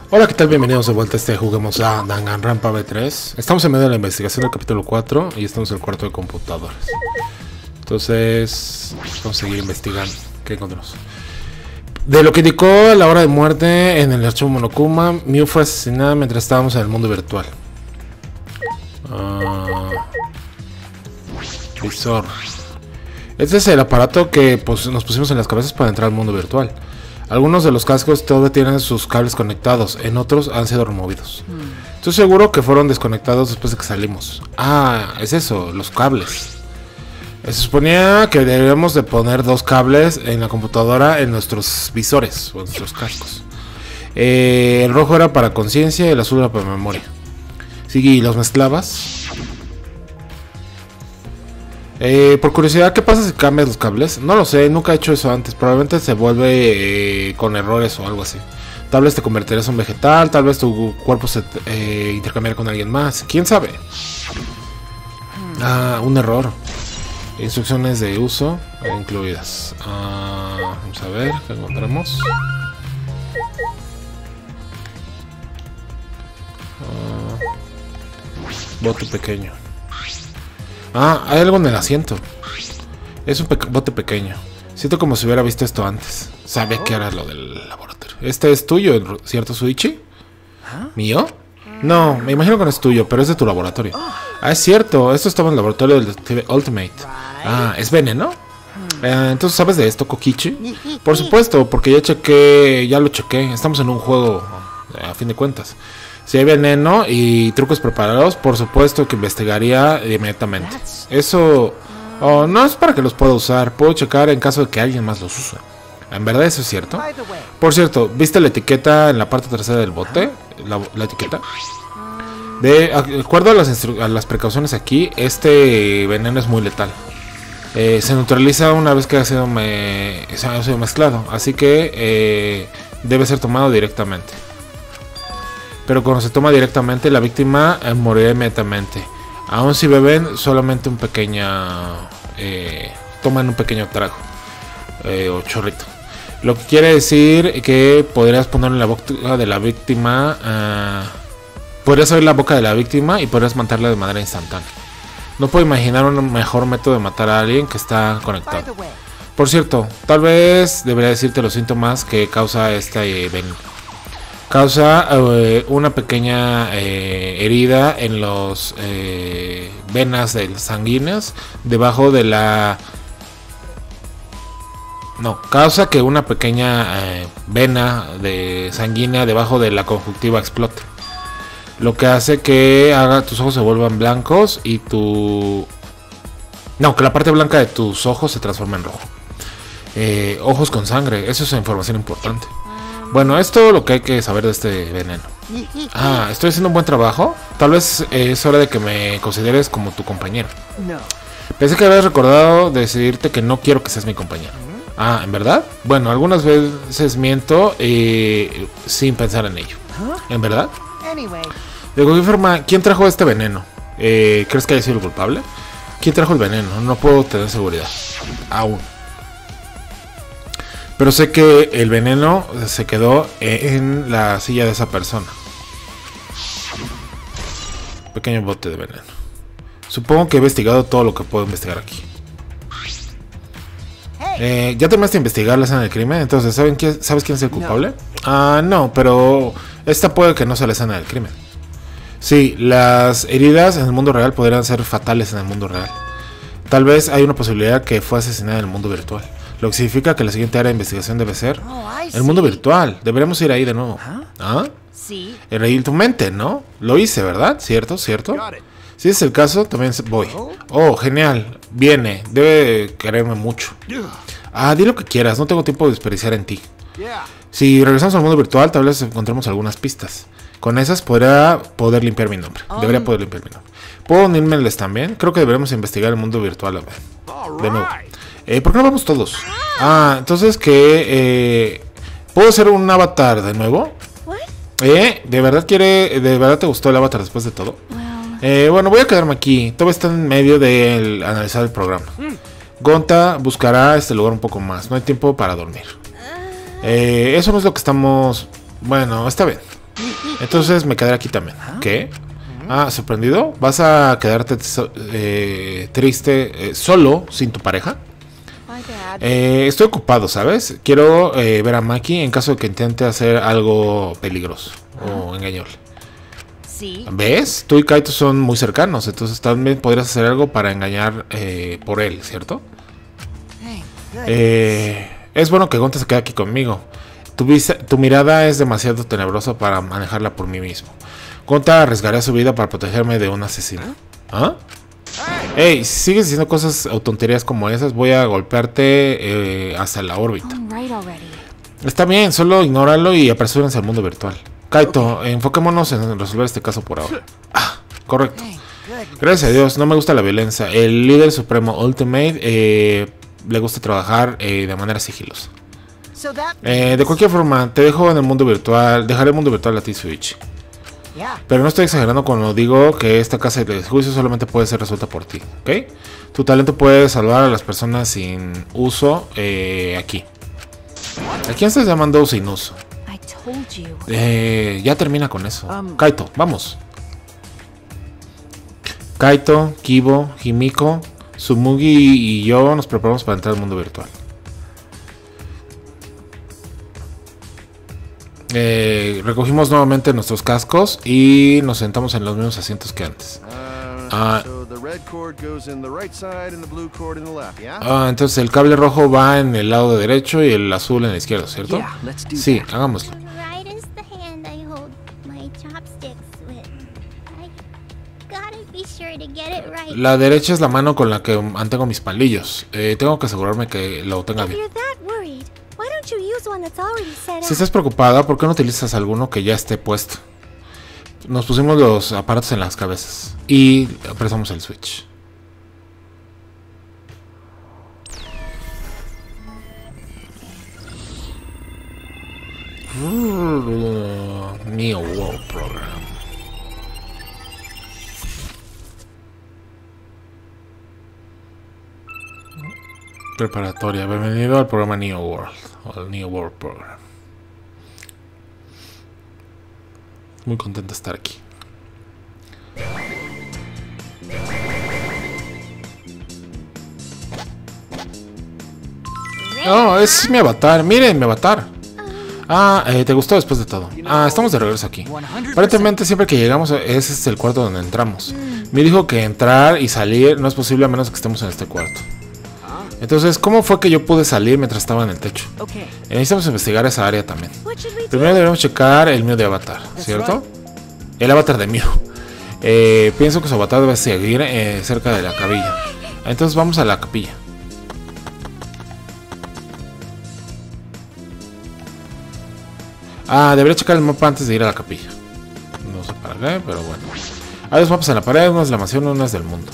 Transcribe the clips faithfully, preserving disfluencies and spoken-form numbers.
Hola, ¿qué tal? Bienvenidos de vuelta a este Juguemos a Danganronpa V tres. Estamos en medio de la investigación del capítulo cuatro y estamos en el cuarto de computadores. Entonces, vamos a seguir investigando. ¿Qué encontramos? De lo que indicó a la hora de muerte en el archivo Monokuma, Miu fue asesinada mientras estábamos en el mundo virtual. Uh, visor. Este es el aparato que pues, nos pusimos en las cabezas para entrar al mundo virtual. Algunos de los cascos todavía tienen sus cables conectados, en otros han sido removidos. Hmm. Estoy seguro que fueron desconectados después de que salimos. Ah, es eso, los cables. Se suponía que debíamos de poner dos cables en la computadora en nuestros visores o en nuestros cascos. Eh, el rojo era para conciencia y el azul era para memoria. Sí, y los mezclabas. Eh, por curiosidad, ¿qué pasa si cambias los cables? No lo sé, nunca he hecho eso antes. Probablemente se vuelve eh, con errores o algo así. Tal vez te convertirás en un vegetal, tal vez tu cuerpo se eh, intercambiará con alguien más. ¿Quién sabe? Ah, un error. Instrucciones de uso incluidas. Ah, vamos a ver, ¿qué encontramos? Ah, bote pequeño. Ah, hay algo en el asiento. Es un pe bote pequeño. Siento como si hubiera visto esto antes. Sabía que era lo del laboratorio. Este es tuyo, ¿cierto, Suichi? ¿Mío? No, me imagino que no es tuyo, pero es de tu laboratorio. Ah, es cierto, esto estaba en el laboratorio del Detective Ultimate. Ah, ¿es veneno? Eh, entonces, ¿sabes de esto, Kokichi? Por supuesto, porque ya chequé, ya lo chequé. Estamos en un juego, a fin de cuentas. Si hay veneno y trucos preparados, por supuesto que investigaría inmediatamente. Eso oh, no es para que los pueda usar. Puedo checar en caso de que alguien más los use. ¿En verdad eso es cierto? Por cierto, ¿viste la etiqueta en la parte trasera del bote? La, la etiqueta. De acuerdo a las, a las precauciones aquí, este veneno es muy letal. Eh, se neutraliza una vez que ha sido, me, se ha sido mezclado. Así que eh, debe ser tomado directamente. Pero cuando se toma directamente, la víctima eh, morirá inmediatamente. Aún si beben solamente un pequeño... Eh, toman un pequeño trago. Eh, o chorrito. Lo que quiere decir que podrías ponerlo en la boca de la víctima. Uh, podrías abrir la boca de la víctima y podrías matarla de manera instantánea. No puedo imaginar un mejor método de matar a alguien que está conectado. Por cierto, tal vez debería decirte los síntomas que causa este veneno. Causa eh, una pequeña eh, herida en los eh, venas del sanguíneas debajo de la... No, causa que una pequeña eh, vena de sanguínea debajo de la conjuntiva explote. Lo que hace que haga tus ojos se vuelvan blancos y tu... No, que la parte blanca de tus ojos se transforme en rojo. Eh, ojos con sangre, eso es información importante. Bueno, es todo lo que hay que saber de este veneno. Ah, ¿estoy haciendo un buen trabajo? Tal vez eh, es hora de que me consideres como tu compañero. No. Pensé que habías recordado decidirte que no quiero que seas mi compañero. Ah, ¿en verdad? Bueno, algunas veces miento eh, sin pensar en ello. ¿En verdad? De cualquier forma, ¿quién trajo este veneno? Eh, ¿Crees que haya sido el culpable? ¿Quién trajo el veneno? No puedo tener seguridad. Aún. Pero sé que el veneno se quedó en la silla de esa persona. Pequeño bote de veneno. Supongo que he investigado todo lo que puedo investigar aquí. Eh, ¿Ya terminaste de investigar la escena del crimen? Entonces, ¿saben quién, ¿sabes quién es el culpable? Ah, no, pero esta puede que no sea la escena del crimen. Sí, las heridas en el mundo real podrían ser fatales en el mundo real. Tal vez hay una posibilidad que fue asesinada en el mundo virtual. Lo que significa que la siguiente área de investigación debe ser el mundo virtual. Deberíamos ir ahí de nuevo. ¿Ah? Sí. En tu mente, ¿no? Lo hice, ¿verdad? ¿Cierto? ¿Cierto? Si es el caso, también voy. Oh, genial. Viene. Debe quererme mucho. Ah, di lo que quieras. No tengo tiempo de desperdiciar en ti. Si regresamos al mundo virtual, tal vez encontremos algunas pistas. Con esas podría poder limpiar mi nombre. Debería poder limpiar mi nombre. ¿Puedo unírmeles también? Creo que deberíamos investigar el mundo virtual. A ver. De nuevo. Eh, ¿Por qué no vamos todos? Ah, entonces que... Eh, ¿puedo hacer un avatar de nuevo? ¿Eh? ¿De verdad quiere... ¿De verdad te gustó el avatar después de todo? Eh, bueno, voy a quedarme aquí. Todo está en medio de analizar el programa. Gonta buscará este lugar un poco más. No hay tiempo para dormir. Eh, eso no es lo que estamos... Bueno, está bien. Entonces me quedaré aquí también. ¿Qué? Ah, ¿sorprendido? ¿Vas a quedarte eh, triste eh, solo, sin tu pareja? Eh, estoy ocupado, ¿sabes? Quiero eh, ver a Maki en caso de que intente hacer algo peligroso o engañarle. ¿Ves? Tú y Kaito son muy cercanos, entonces también podrías hacer algo para engañar eh, por él, ¿cierto? Eh, es bueno que Gonta se quede aquí conmigo. Tu, visa, tu mirada es demasiado tenebrosa para manejarla por mí mismo. Gonta arriesgaría su vida para protegerme de un asesino. ¿Ah? Ey, si sigues diciendo cosas o tonterías como esas, voy a golpearte eh, hasta la órbita. Está bien, solo ignóralo y apresúrense al mundo virtual. Kaito, enfoquémonos en resolver este caso por ahora. Ah, correcto. Gracias a Dios, no me gusta la violencia. El líder supremo Ultimate eh, le gusta trabajar eh, de manera sigilosa. Eh, de cualquier forma, te dejo en el mundo virtual. Dejaré el mundo virtual a ti, Shuichi. Pero no estoy exagerando cuando digo que esta casa de juicio solamente puede ser resuelta por ti, ¿ok? Tu talento puede salvar a las personas sin uso eh, aquí. ¿A quién estás llamando sin uso? Eh, ya termina con eso. Kaito, vamos. Kaito, Kibo, Himiko, Tsumugi y yo nos preparamos para entrar al mundo virtual. Eh, recogimos nuevamente nuestros cascos y nos sentamos en los mismos asientos que antes. Ah, ah, entonces el cable rojo va en el lado derecho y el azul en el izquierdo, ¿cierto? Sí, hagámoslo. La derecha es la mano con la que mantengo mis palillos. Eh, tengo que asegurarme que lo tenga bien. Si estás preocupada, ¿por qué no utilizas alguno que ya esté puesto? Nos pusimos los aparatos en las cabezas y apresamos el switch. Neo World Program. Preparatoria. Bienvenido al programa Neo World. O el Neo World Program. Muy contento de estar aquí. Oh, ese es mi avatar. Miren mi avatar. Ah, eh, ¿te gustó después de todo? Ah, estamos de regreso aquí. Aparentemente siempre que llegamos, ese es el cuarto donde entramos. Me dijo que entrar y salir no es posible a menos que estemos en este cuarto. Entonces, ¿cómo fue que yo pude salir mientras estaba en el techo? Eh, necesitamos investigar esa área también. Primero debemos checar el mío de avatar, ¿cierto? El avatar de mío. Eh, pienso que su avatar debe seguir eh, cerca de la capilla. Entonces vamos a la capilla. Ah, debería checar el mapa antes de ir a la capilla. No sé para qué, pero bueno. Hay dos mapas en la pared, uno es de la mansión, uno es del mundo.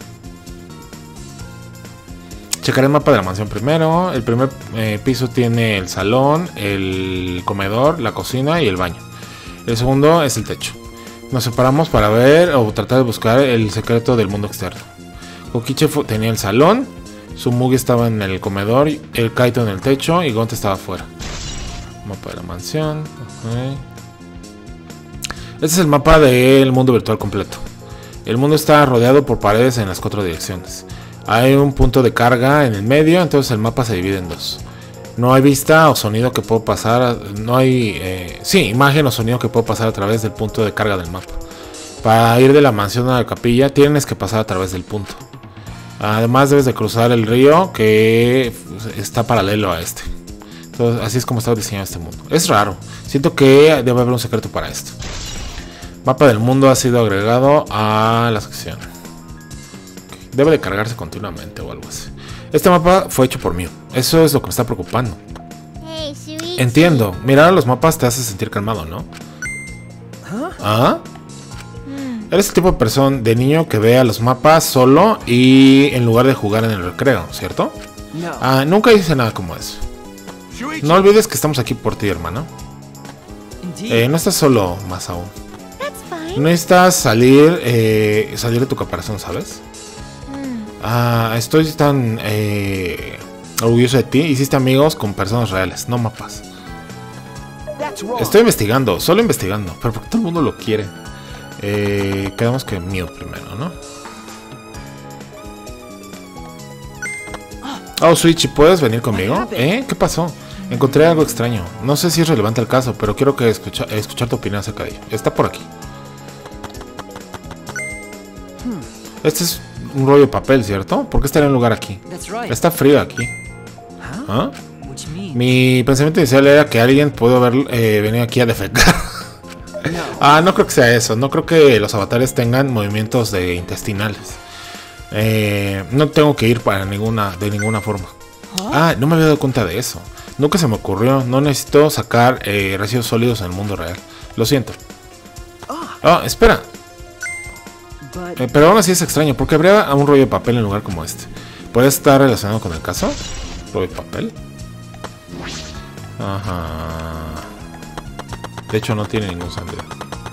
Checaré el mapa de la mansión primero. El primer eh, piso tiene el salón, el comedor, la cocina y el baño. El segundo es el techo. Nos separamos para ver o tratar de buscar el secreto del mundo externo. Kokichi tenía el salón, Tsumugi estaba en el comedor, el Kaito en el techo y Gonta estaba afuera. Mapa de la mansión. Okay. Este es el mapa del mundo virtual completo. El mundo está rodeado por paredes en las cuatro direcciones. Hay un punto de carga en el medio, entonces el mapa se divide en dos. No hay vista o sonido que puedo pasar. No hay. Eh, sí, imagen o sonido que puedo pasar a través del punto de carga del mapa. Para ir de la mansión a la capilla, tienes que pasar a través del punto. Además, debes de cruzar el río que está paralelo a este. Entonces, así es como está diseñado este mundo. Es raro. Siento que debe haber un secreto para esto. Mapa del mundo ha sido agregado a la sección. Debe de cargarse continuamente o algo así. Este mapa fue hecho por mí. Eso es lo que me está preocupando. Hey, entiendo. Mirar a los mapas te hace sentir calmado, ¿no? ¿Ah? Mm. Eres el tipo de persona, de niño que ve a los mapas solo y en lugar de jugar en el recreo, ¿cierto? No. Ah, nunca hice nada como eso. No olvides que estamos aquí por ti, hermano. Eh, no estás solo, más aún. No necesitas salir, eh, salir de tu caparazón, ¿sabes? Ah, estoy tan eh, orgulloso de ti. Hiciste amigos con personas reales, no mapas. Estoy investigando, solo investigando. Pero porque todo el mundo lo quiere. Eh, quedamos que Mew primero, ¿no? Oh, Switchy, ¿puedes venir conmigo? ¿Eh? ¿Qué pasó? Encontré algo extraño. No sé si es relevante el caso, pero quiero que escucha, escuchar tu opinión acerca de ello. Está por aquí. Este es un rollo de papel, ¿cierto? ¿Por qué estaría en un lugar aquí? Está frío aquí. ¿Ah? Mi pensamiento inicial era que alguien pudo haber eh, venido aquí a defecar. Ah, no creo que sea eso. No creo que los avatares tengan movimientos de intestinales. Eh, no tengo que ir para ninguna, de ninguna forma. Ah, no me había dado cuenta de eso. Nunca se me ocurrió. No necesito sacar eh, residuos sólidos en el mundo real. Lo siento. Ah, espera. Eh, pero aún así es extraño. ¿Por qué habría un rollo de papel en un lugar como este? ¿Puede estar relacionado con el caso? ¿Rollo de papel? Ajá. De hecho no tiene ningún sentido.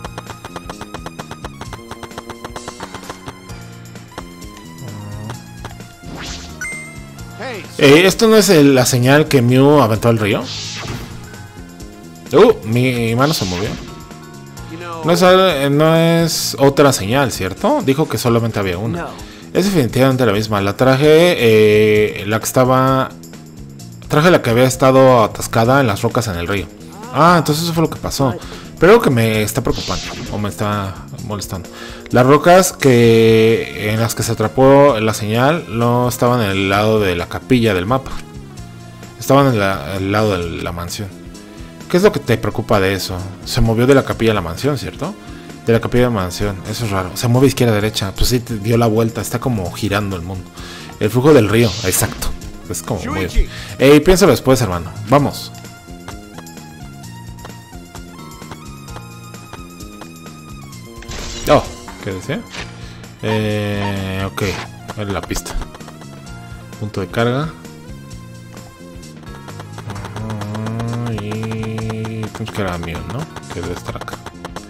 Eh, ¿Esto no es el, la señal que Mew aventó al río? Uh, mi mano se movió. No es, no es otra señal, ¿cierto? Dijo que solamente había una. Es definitivamente la misma. La traje, eh, la que estaba... Traje la que había estado atascada en las rocas en el río. Ah, entonces eso fue lo que pasó. Pero algo que me está preocupando o me está molestando. Las rocas que en las que se atrapó la señal no estaban en el lado de la capilla del mapa. Estaban en la, el lado de la mansión. ¿Qué es lo que te preocupa de eso? Se movió de la capilla a la mansión, ¿cierto? De la capilla a la mansión. Eso es raro. Se mueve izquierda a derecha. Pues sí, dio la vuelta. Está como girando el mundo. El flujo del río. Exacto. Es como muy... Ey, piénsalo después, hermano. Vamos. Oh, ¿qué decía? Eh, ok, es la pista. Punto de carga. Uh, y... Tenemos que era mío, ¿no? Que debe estar acá.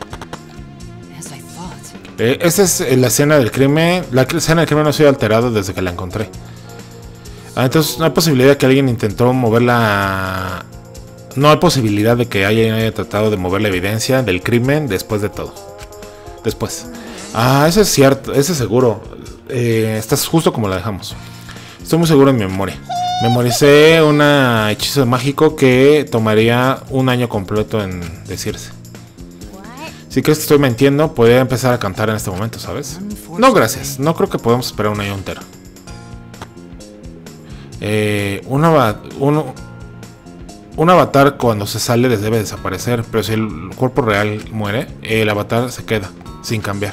Eh, esta es la escena del crimen. La escena del crimen no ha sido alterada desde que la encontré. Ah, entonces no hay posibilidad de que alguien intentó mover la... No hay posibilidad de que alguien haya tratado de mover la evidencia del crimen después de todo. Después. Ah, eso es cierto, eso es seguro. Eh, estás justo como la dejamos. Estoy muy seguro en mi memoria. Memoricé un hechizo mágico que tomaría un año completo en decirse. Si crees que estoy mintiendo, podría empezar a cantar en este momento, ¿sabes? No, gracias. No creo que podamos esperar un año entero. Eh, un, ava un, un avatar cuando se sale debe desaparecer, pero si el cuerpo real muere, el avatar se queda sin cambiar.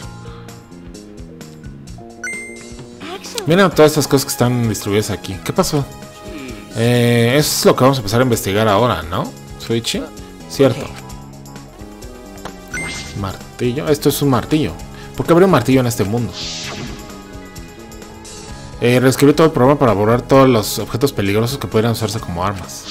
Miren todas estas cosas que están distribuidas aquí. ¿Qué pasó? Eh, eso es lo que vamos a empezar a investigar ahora, ¿no? Switchy, cierto. Martillo, esto es un martillo. ¿Por qué habría un martillo en este mundo? Eh, reescribí todo el programa para borrar todos los objetos peligrosos que pudieran usarse como armas.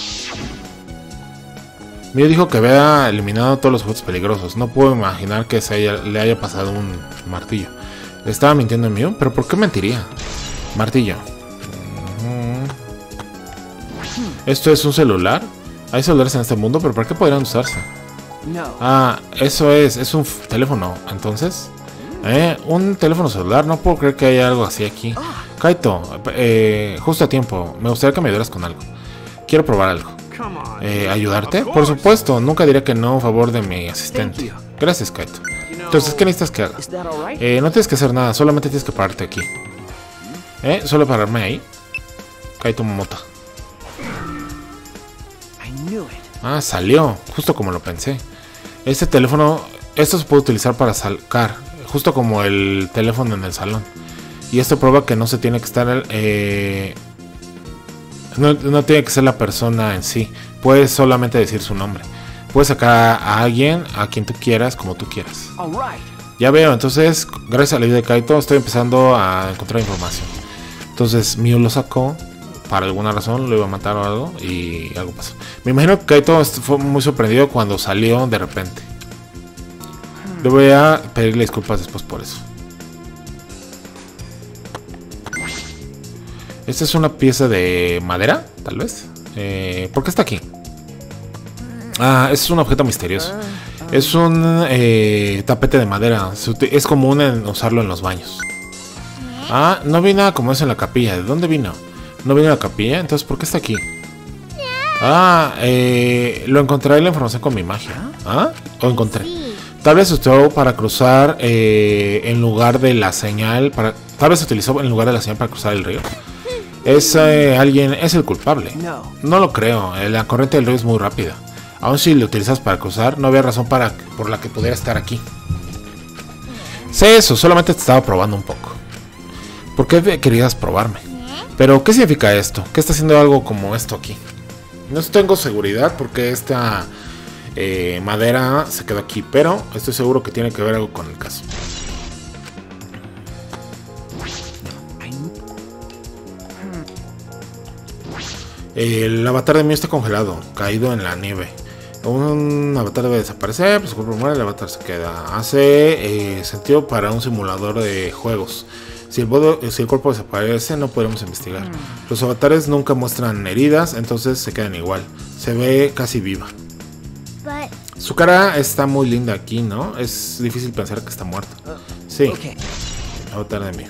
Mew dijo que había eliminado todos los objetos peligrosos. No puedo imaginar que se haya, le haya pasado un martillo. ¿Le estaba mintiendo en Mew? ¿Pero por qué mentiría? Martillo. Uh-huh. ¿Esto es un celular? Hay celulares en este mundo, pero ¿para qué podrían usarse? Ah, eso es, es un teléfono. Entonces, ¿eh? Un teléfono celular. No puedo creer que haya algo así aquí. Kaito, eh, justo a tiempo. Me gustaría que me ayudaras con algo. Quiero probar algo. Eh, ¿Ayudarte? Por supuesto, nunca diré que no a favor de mi asistente. Gracias, Kaito. Entonces, ¿qué necesitas que haga? Eh, no tienes que hacer nada, solamente tienes que pararte aquí. ¿Eh? Solo pararme ahí. Kaito Momota. Ah, salió, justo como lo pensé. Este teléfono, esto se puede utilizar para sacar, justo como el teléfono en el salón. Y esto prueba que no se tiene que estar... Eh, no, no tiene que ser la persona en sí. Puedes solamente decir su nombre. Puedes sacar a alguien, a quien tú quieras, como tú quieras. Ya veo, entonces, gracias a la ayuda de Kaito, estoy empezando a encontrar información. Entonces, Mew lo sacó. Por alguna razón lo iba a matar o algo. Y algo pasó. Me imagino que Kaito fue muy sorprendido cuando salió de repente. Le voy a pedirle disculpas después por eso. Esta es una pieza de madera, tal vez. Eh, ¿Por qué está aquí? Ah, es un objeto misterioso. Es un eh, tapete de madera. Es común en usarlo en los baños. Ah, no vi nada como eso en la capilla. ¿De dónde vino? ¿No vino a la capilla? Entonces, ¿por qué está aquí? Ah, eh, lo encontré en la información con mi magia. Ah, lo encontré. Tal vez se utilizó para cruzar eh, en lugar de la señal. Para, tal vez se utilizó en lugar de la señal para cruzar el río. Es eh, alguien, es el culpable. No lo creo. La corriente del río es muy rápida. Aun si lo utilizas para cruzar, no había razón para por la que pudiera estar aquí. Sé eso, solamente te estaba probando un poco. ¿Por qué querías probarme? Pero, ¿qué significa esto? ¿Qué está haciendo algo como esto aquí? No tengo seguridad porque esta eh, madera se quedó aquí, pero estoy seguro que tiene que ver algo con el caso. El avatar de Mew está congelado, caído en la nieve. Un avatar debe desaparecer, pues su cuerpo muere, el avatar se queda. Hace eh, sentido para un simulador de juegos. Si el, bodo, si el cuerpo desaparece, no podremos investigar. Los avatares nunca muestran heridas, entonces se quedan igual. Se ve casi viva. Su cara está muy linda aquí, ¿no? Es difícil pensar que está muerta. Sí. Avatar de Mew.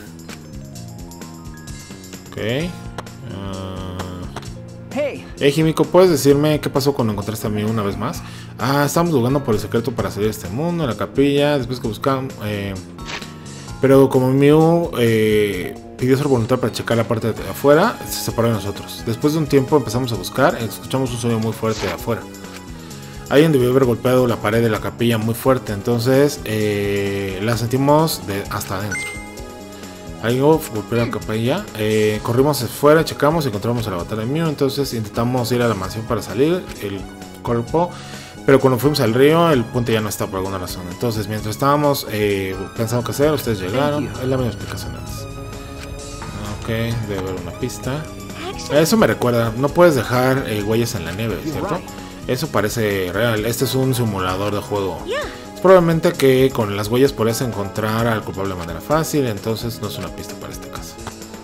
Ok. Uh... Hey, Himiko, ¿puedes decirme qué pasó cuando encontraste a Mew una vez más? Ah, estábamos jugando por el secreto para salir de este mundo, en la capilla, después que buscamos... Eh, pero como Mew eh, pidió su voluntad para checar la parte de afuera, se separó de nosotros. Después de un tiempo empezamos a buscar y escuchamos un sonido muy fuerte de afuera. Alguien debió haber golpeado la pared de la capilla muy fuerte, entonces eh, la sentimos de hasta adentro. Algo golpeó la capilla, eh, corrimos afuera, checamos y encontramos el avatar de Mew, entonces intentamos ir a la mansión para salir, el cuerpo, pero cuando fuimos al río el puente ya no está por alguna razón. Entonces mientras estábamos eh, pensando qué hacer, ustedes llegaron, es la misma explicación antes. Ok, debe haber una pista. Eso me recuerda, no puedes dejar eh, huellas en la nieve, ¿cierto? Eso parece real, este es un simulador de juego. Probablemente que con las huellas podrías encontrar al culpable de manera fácil, entonces no es una pista para este caso.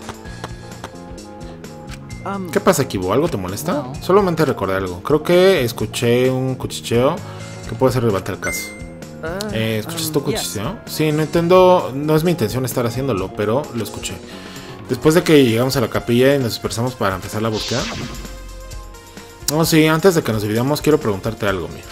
Um, ¿Qué pasa, Kibo? ¿Algo te molesta? No. Solamente recordé algo. Creo que escuché un cuchicheo que puede ser relevante al caso. Uh, eh, ¿Escuchaste um, tu cuchicheo? Yes. Sí, no entiendo, no es mi intención estar haciéndolo, pero lo escuché. Después de que llegamos a la capilla y nos dispersamos para empezar la búsqueda. No, sí, antes de que nos dividamos quiero preguntarte algo, mira.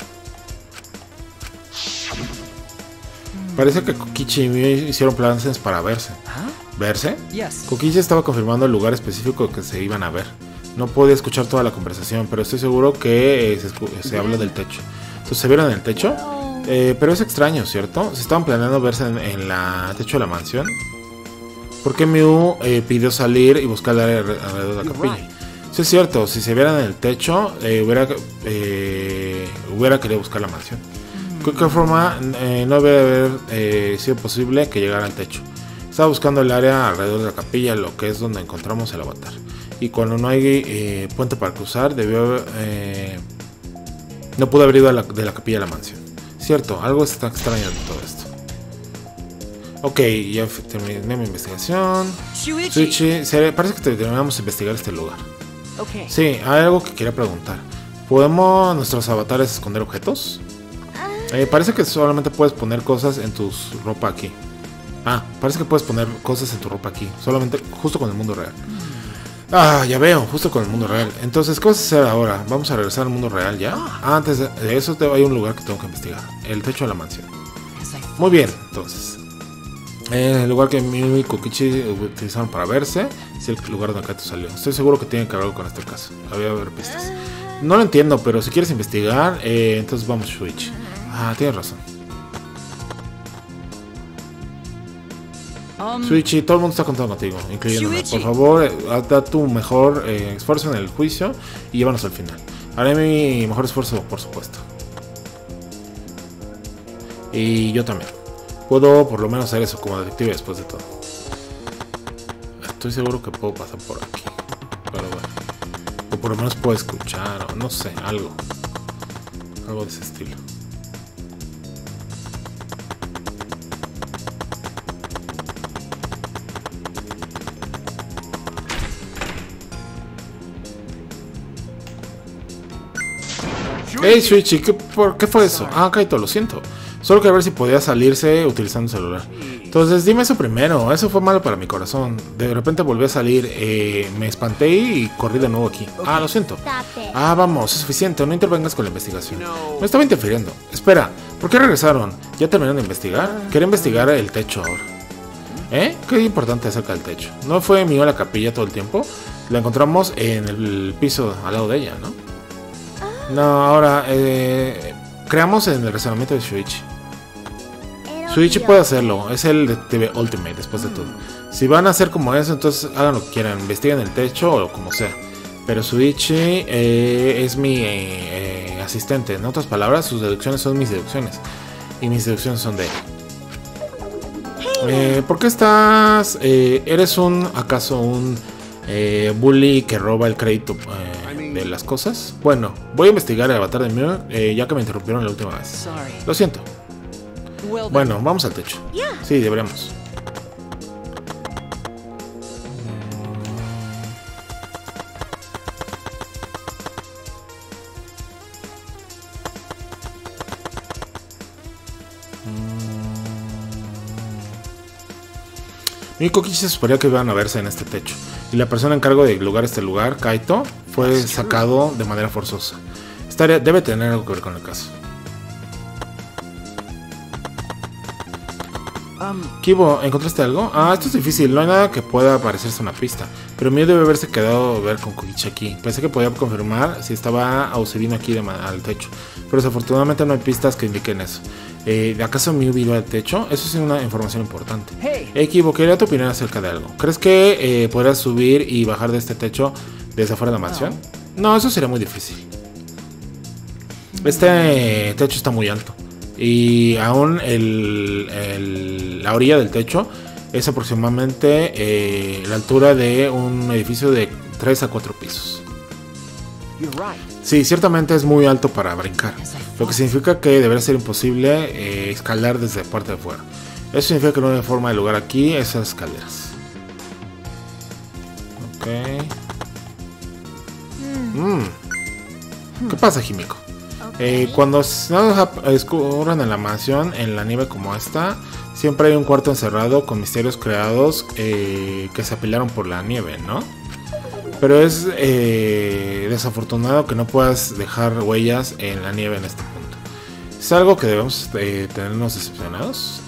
Parece que Kokichi y Mew hicieron planes para verse. ¿Verse? Yes. Kokichi estaba confirmando el lugar específico que se iban a ver. No podía escuchar toda la conversación, pero estoy seguro que eh, se, se habla del techo. Entonces, ¿se vieron en el techo? Eh, pero es extraño, ¿cierto? ¿Se estaban planeando verse en, en el techo de la mansión? ¿Por qué Mew eh, pidió salir y buscar el área alrededor de la capilla? Sí, es cierto. Si se vieran en el techo, eh, hubiera, eh, hubiera querido buscar la mansión. De cualquier forma, eh, no debe haber eh, sido posible que llegara al techo. Estaba buscando el área alrededor de la capilla, lo que es donde encontramos el avatar. Y cuando no hay eh, puente para cruzar, debió haber, eh, no pudo haber ido a la, de la capilla a la mansión. Cierto, algo está extraño en todo esto. Ok, ya terminé mi investigación. Shuichi, parece que terminamos de investigar este lugar. Okay. Sí, hay algo que quería preguntar. ¿Podemos nuestros avatares esconder objetos? Eh, parece que solamente puedes poner cosas en tu ropa aquí. Ah, parece que puedes poner cosas en tu ropa aquí. Solamente, justo con el mundo real. Ah, ya veo, justo con el mundo real. Entonces, ¿qué vas a hacer ahora? ¿Vamos a regresar al mundo real ya? Ah, antes de eso hay un lugar que tengo que investigar. El techo de la mansión. Muy bien, entonces. Eh, el lugar que Mew y Kokichi utilizaron para verse es el lugar donde Kaito salió. Estoy seguro que tiene que ver algo con este caso. Había haber pistas. No lo entiendo, pero si quieres investigar, eh, entonces vamos, Shuichi. Ah, tienes razón. Um, Shuichi, todo el mundo está contando contigo, incluyéndome. Por favor, eh, da tu mejor eh, esfuerzo en el juicio y llévanos al final. Haré mi mejor esfuerzo, por supuesto. Y yo también. Puedo por lo menos hacer eso como detective después de todo. Estoy seguro que puedo pasar por aquí. Pero bueno. O por lo menos puedo escuchar, o no sé, algo. Algo de ese estilo. Hey, Shuichi, ¿qué, por, ¿qué fue eso? Ah, Kaito, lo siento. Solo quería ver si podía salirse utilizando el celular. Entonces, dime eso primero. Eso fue malo para mi corazón. De repente volvió a salir. Eh, me espanté y corrí de nuevo aquí. Ah, lo siento. Ah, vamos, es suficiente. No intervengas con la investigación. Me estaba interfiriendo. Espera, ¿por qué regresaron? ¿Ya terminaron de investigar? Quería investigar el techo ahora. ¿Eh? Qué importante acerca del techo. ¿No fue mío la capilla todo el tiempo? La encontramos en el piso al lado de ella, ¿no? No, ahora, eh, creamos en el razonamiento de Shuichi. Shuichi puede hacerlo, es el detective Ultimate después de todo. Si van a hacer como eso, entonces hagan lo que quieran, investiguen el techo o como sea. Pero Shuichi eh, es mi eh, eh, asistente, en otras palabras, sus deducciones son mis deducciones. Y mis deducciones son de él. Eh, ¿Por qué estás? Eh, ¿Eres un, acaso un eh, bully que roba el crédito eh, de las cosas? Bueno, voy a investigar el avatar de Mew, eh, ya que me interrumpieron la última vez. Lo siento. Bueno, vamos al techo. Sí, deberíamos. Mi Kokichi se suponía que iban a verse en este techo, y la persona en cargo de lugar este lugar, Kaito, fue sacado de manera forzosa. Esta área debe tener algo que ver con el caso. Kibo, ¿encontraste algo? Ah, esto es difícil, no hay nada que pueda parecerse una pista. Pero mío debe haberse quedado a ver con Kokichi aquí. Pensé que podía confirmar si estaba Ausebino aquí de al techo, pero desafortunadamente no hay pistas que indiquen eso. Eh, ¿Acaso Mew vino al techo? Eso es una información importante. Hey, Kibo, quería tu opinión acerca de algo. ¿Crees que eh, podrás subir y bajar de este techo desde afuera de la mansión? No, eso sería muy difícil. Este eh, techo está muy alto. Y aún el, el, la orilla del techo es aproximadamente eh, la altura de un edificio de tres a cuatro pisos. Sí, ciertamente es muy alto para brincar, lo que significa que debería ser imposible eh, escalar desde la parte de afuera. Eso significa que no hay forma de lograr aquí esas escaleras. Ok. Mm. ¿Qué pasa, Himiko? Eh, cuando no descubran en la mansión, en la nieve como esta, siempre hay un cuarto encerrado con misterios creados eh, que se apilaron por la nieve, ¿no? Pero es eh, desafortunado que no puedas dejar huellas en la nieve en este punto. ¿Es algo que debemos eh, tenernos decepcionados?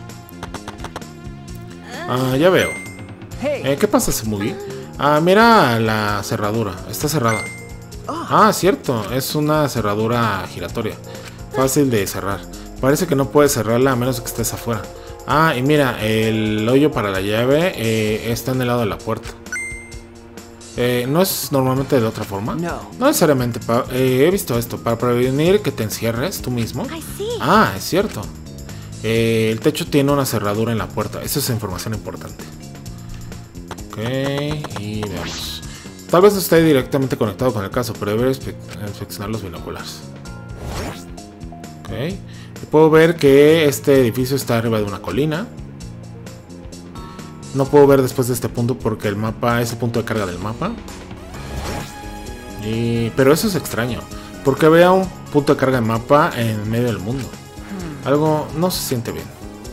Ah, ya veo. Eh, ¿Qué pasa, Tsumugi? Ah, mira la cerradura, está cerrada. Ah, cierto, es una cerradura giratoria, fácil de cerrar. Parece que no puedes cerrarla a menos que estés afuera. Ah, y mira, el hoyo para la llave eh, está en el lado de la puerta. Eh, ¿No es normalmente de otra forma? No, no necesariamente. Eh, he visto esto, para prevenir que te encierres tú mismo. Ah, es cierto. Eh, el techo tiene una cerradura en la puerta, esa es información importante. Ok, y veamos. Tal vez no esté directamente conectado con el caso, pero debería inspeccionar los binoculares. Ok. Puedo ver que este edificio está arriba de una colina. No puedo ver después de este punto porque el mapa es el punto de carga del mapa. Y, pero eso es extraño. Porque vea un punto de carga de mapa en medio del mundo. Algo no se siente bien.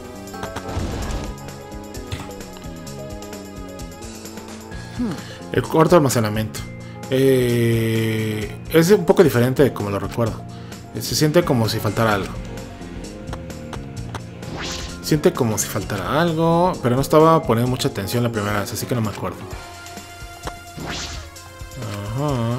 El cuarto de almacenamiento eh, es un poco diferente de como lo recuerdo. Se siente como si faltara algo. Siente como si faltara algo, pero no estaba poniendo mucha atención la primera vez, así que no me acuerdo. Ajá.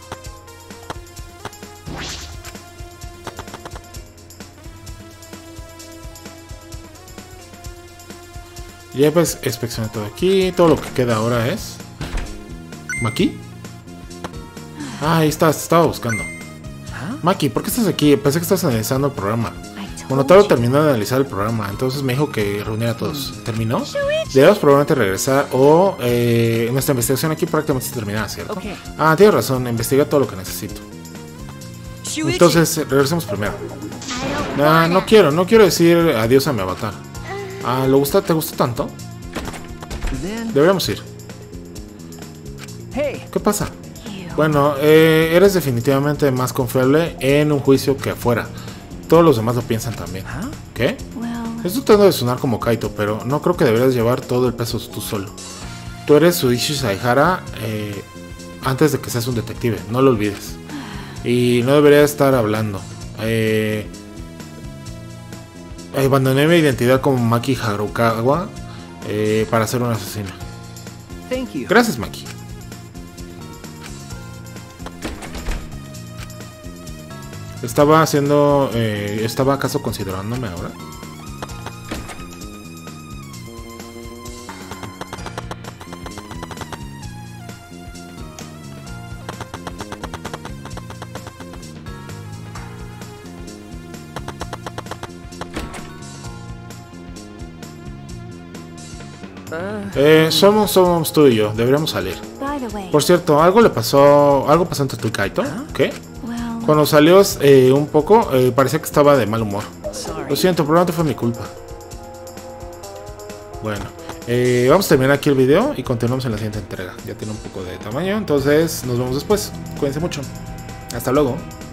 Ya pues inspeccioné todo aquí, todo lo que queda ahora es... ¿Maki? Ah, ahí estás, estaba buscando. Maki, ¿por qué estás aquí? Pensé que estás analizando el programa. Bueno, Taro terminó de analizar el programa, entonces me dijo que reuniera a todos. ¿Terminó? Debemos probablemente regresar o eh, nuestra investigación aquí prácticamente está terminada, ¿cierto? Ah, tienes razón, investiga todo lo que necesito. Entonces, regresemos primero. Ah, no quiero, no quiero decir adiós a mi avatar. Ah, ¿lo gusta? ¿Te gustó tanto? Deberíamos ir. ¿Qué pasa? Bueno, eh, eres definitivamente más confiable en un juicio que afuera. Todos los demás lo piensan también. ¿Qué? Esto trata de sonar como Kaito, pero no creo que deberías llevar todo el peso tú solo. Tú eres Tsuichi Saihara eh, antes de que seas un detective, no lo olvides. Y no debería estar hablando. Eh, abandoné mi identidad como Maki Harukawa eh, para ser una asesina. Gracias, Maki. Estaba haciendo... Eh, ¿Estaba acaso considerándome ahora? Eh, somos, somos tú y yo, deberíamos salir. Por cierto, algo le pasó, algo pasó entre tú y Kaito. ¿Qué? Cuando salió eh, un poco, eh, parecía que estaba de mal humor. Lo siento, probablemente fue mi culpa. Bueno, eh, vamos a terminar aquí el video y continuamos en la siguiente entrega. Ya tiene un poco de tamaño, entonces nos vemos después. Cuídense mucho. Hasta luego.